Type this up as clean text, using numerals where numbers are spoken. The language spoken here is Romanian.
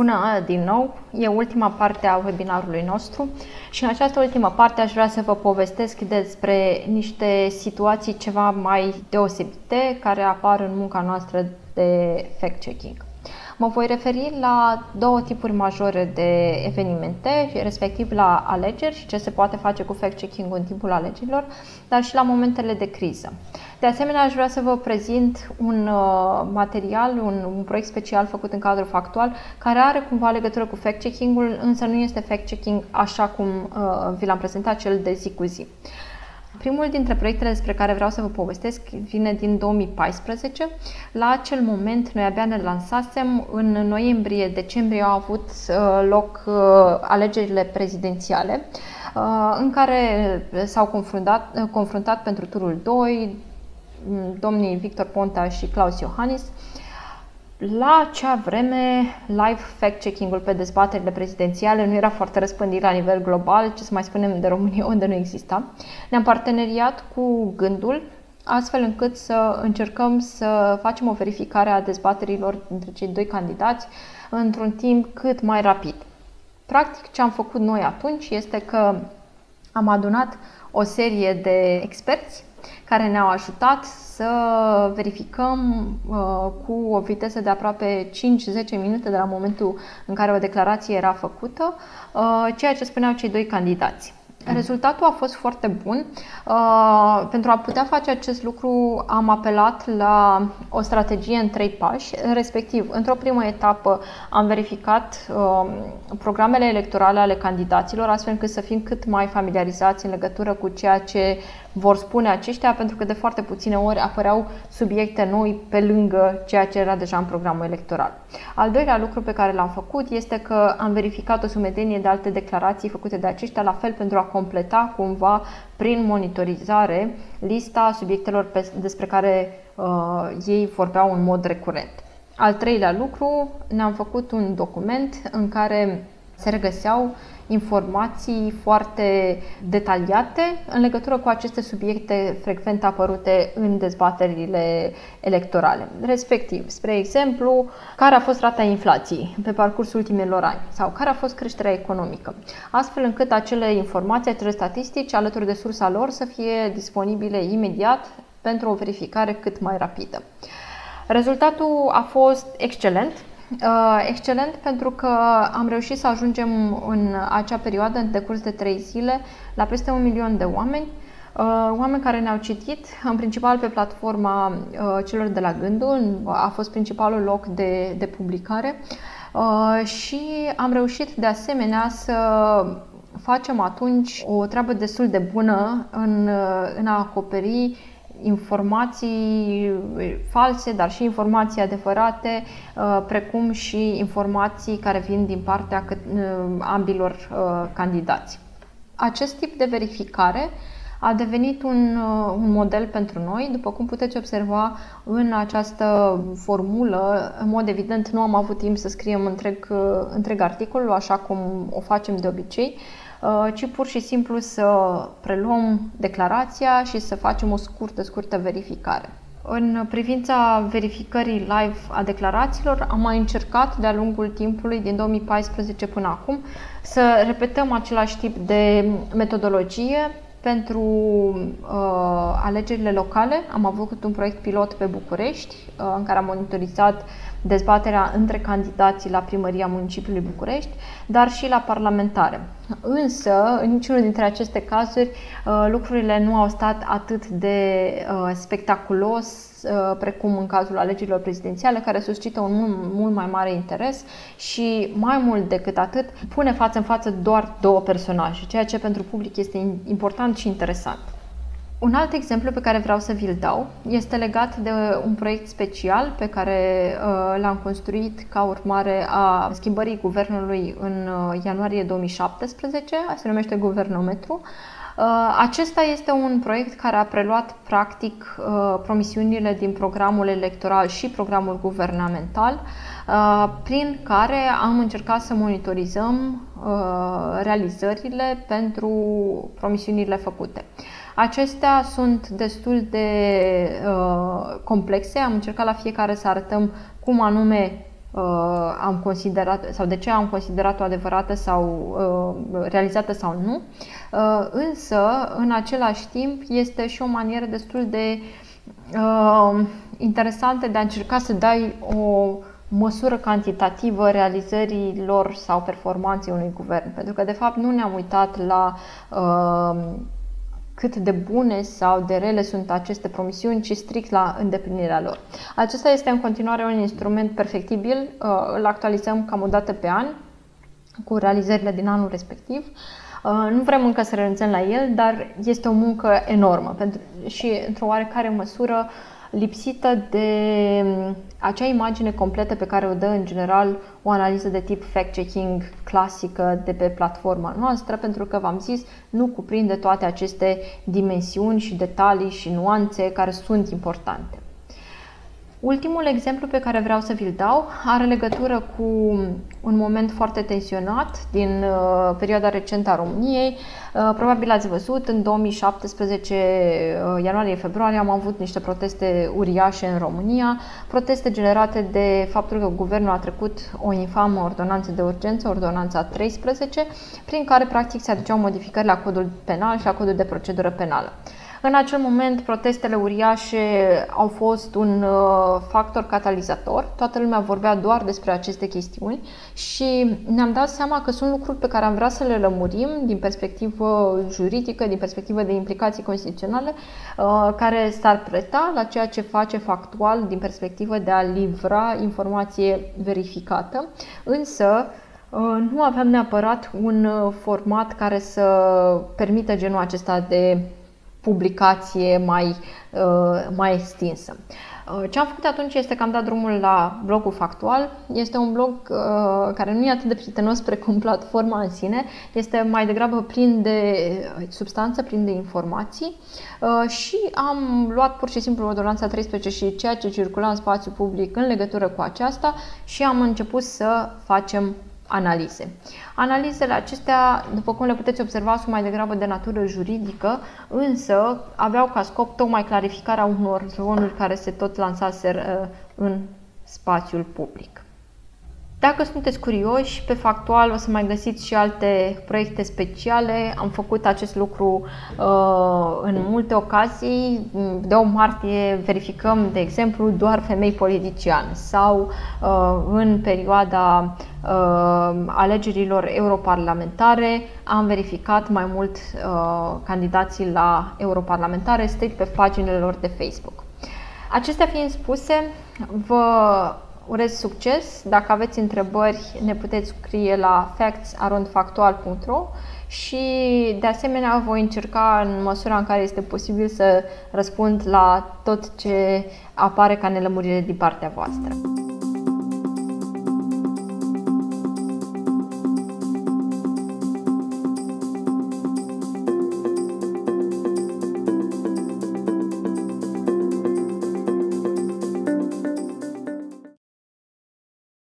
Bună din nou! E ultima parte a webinarului nostru și în această ultimă parte aș vrea să vă povestesc despre niște situații ceva mai deosebite care apar în munca noastră de fact-checking. Mă voi referi la două tipuri majore de evenimente, respectiv la alegeri și ce se poate face cu fact-checking în timpul alegerilor, dar și la momentele de criză. De asemenea, aș vrea să vă prezint un material, un proiect special făcut în cadrul factual, care are cumva legătură cu fact-checking-ul, însă nu este fact-checking așa cum vi l-am prezentat, cel de zi cu zi. Primul dintre proiectele despre care vreau să vă povestesc vine din 2014. La acel moment, noi abia ne lansasem, în noiembrie-decembrie au avut loc alegerile prezidențiale, în care s-au confruntat pentru turul 2 domnii Victor Ponta și Klaus Iohannis. La acea vreme, live fact-checking-ul pe dezbaterile prezidențiale nu era foarte răspândit la nivel global, ce să mai spunem de România, unde nu exista. Ne-am parteneriat cu Gândul, astfel încât să încercăm să facem o verificare a dezbaterilor între cei doi candidați într-un timp cât mai rapid. Practic, ce am făcut noi atunci este că am adunat o serie de experți care ne-au ajutat să verificăm cu o viteză de aproape 5-10 minute de la momentul în care o declarație era făcută, ceea ce spuneau cei doi candidați. Rezultatul a fost foarte bun. Pentru a putea face acest lucru am apelat la o strategie în 3 pași, respectiv, într-o primă etapă am verificat programele electorale ale candidaților, astfel încât să fim cât mai familiarizați în legătură cu ceea ce vor spune aceștia, pentru că de foarte puține ori apăreau subiecte noi pe lângă ceea ce era deja în programul electoral. Al doilea lucru pe care l-am făcut este că am verificat o sumedenie de alte declarații făcute de aceștia, la fel pentru a completa cumva prin monitorizare lista subiectelor despre care ei vorbeau în mod recurent. Al treilea lucru, ne-am făcut un document în care se regăseau informații foarte detaliate în legătură cu aceste subiecte frecvent apărute în dezbaterile electorale. Respectiv, spre exemplu, care a fost rata inflației pe parcursul ultimilor ani sau care a fost creșterea economică, astfel încât acele informații, acele statistici, alături de sursa lor, să fie disponibile imediat pentru o verificare cât mai rapidă. Rezultatul a fost excelent. Excelent pentru că am reușit să ajungem în acea perioadă, în decurs de 3 zile, la peste 1 milion de oameni, oameni care ne-au citit, în principal pe platforma celor de la Gândul, a fost principalul loc de publicare și am reușit de asemenea să facem atunci o treabă destul de bună în a acoperi informații false, dar și informații adevărate, precum și informații care vin din partea ambilor candidați. Acest tip de verificare a devenit un model pentru noi. După cum puteți observa în această formulă, în mod evident nu am avut timp să scriem întreg articolul, așa cum o facem de obicei, ci pur și simplu să preluăm declarația și să facem o scurtă verificare. În privința verificării live a declarațiilor, am mai încercat de-a lungul timpului, din 2014 până acum, să repetăm același tip de metodologie pentru alegerile locale. Am avut un proiect pilot pe București, în care am monitorizat dezbaterea între candidații la primăria municipiului București, dar și la parlamentare. Însă, în niciunul dintre aceste cazuri, lucrurile nu au stat atât de spectaculos precum în cazul alegerilor prezidențiale, care suscită un mult mai mare interes și, mai mult decât atât, pune față în față doar două personaje, ceea ce pentru public este important și interesant. Un alt exemplu pe care vreau să vi-l dau este legat de un proiect special pe care l-am construit ca urmare a schimbării guvernului în ianuarie 2017, se numește Guvernometru. Acesta este un proiect care a preluat practic promisiunile din programul electoral și programul guvernamental, prin care am încercat să monitorizăm realizările pentru promisiunile făcute. Acestea sunt destul de complexe, am încercat la fiecare să arătăm cum anume am considerat sau de ce am considerat-o adevărată sau realizată sau nu. Însă, în același timp, este și o manieră destul de interesantă de a încerca să dai o măsură cantitativă realizărilor sau performanței unui guvern. Pentru că, de fapt, nu ne-am uitat la cât de bune sau de rele sunt aceste promisiuni, ci strict la îndeplinirea lor. Acesta este în continuare un instrument perfectibil, îl actualizăm cam o dată pe an cu realizările din anul respectiv. Nu vrem încă să renunțăm la el, dar este o muncă enormă și, într-o oarecare măsură, lipsită de acea imagine completă pe care o dă în general o analiză de tip fact-checking clasică de pe platforma noastră, pentru că, v-am zis, nu cuprinde toate aceste dimensiuni și detalii și nuanțe care sunt importante. Ultimul exemplu pe care vreau să vi-l dau are legătură cu un moment foarte tensionat din perioada recentă a României. Probabil ați văzut, în 2017, ianuarie-februarie, am avut niște proteste uriașe în România, proteste generate de faptul că guvernul a trecut o infamă ordonanță de urgență, ordonanța 13, prin care practic se aduceau modificări la codul penal și la codul de procedură penală. În acel moment, protestele uriașe au fost un factor catalizator. Toată lumea vorbea doar despre aceste chestiuni și ne-am dat seama că sunt lucruri pe care am vrea să le lămurim din perspectivă juridică, din perspectivă de implicații constituționale, care s-ar preta la ceea ce face factual din perspectivă de a livra informație verificată. Însă, nu aveam neapărat un format care să permită genul acesta de publicație mai extinsă. Ce am făcut atunci este că am dat drumul la blogul Factual. Este un blog care nu e atât de prietenos precum platforma în sine, este mai degrabă plin de substanță, plin de informații și am luat pur și simplu ordonanța 13 și ceea ce circula în spațiu public în legătură cu aceasta și am început să facem analize. Analizele acestea, după cum le puteți observa, sunt mai degrabă de natură juridică, însă aveau ca scop tocmai clarificarea unor zvonuri care se tot lansaseră în spațiul public. Dacă sunteți curioși, pe Factual o să mai găsiți și alte proiecte speciale. Am făcut acest lucru în multe ocazii. De 8 martie verificăm, de exemplu, doar femei politiciane sau în perioada alegerilor europarlamentare am verificat mai mult candidații la europarlamentare strict pe paginile lor de Facebook. Acestea fiind spuse, vă urez succes. Dacă aveți întrebări, ne puteți scrie la facts@factual.ro și, de asemenea, voi încerca, în măsura în care este posibil, să răspund la tot ce apare ca nelămurire din partea voastră.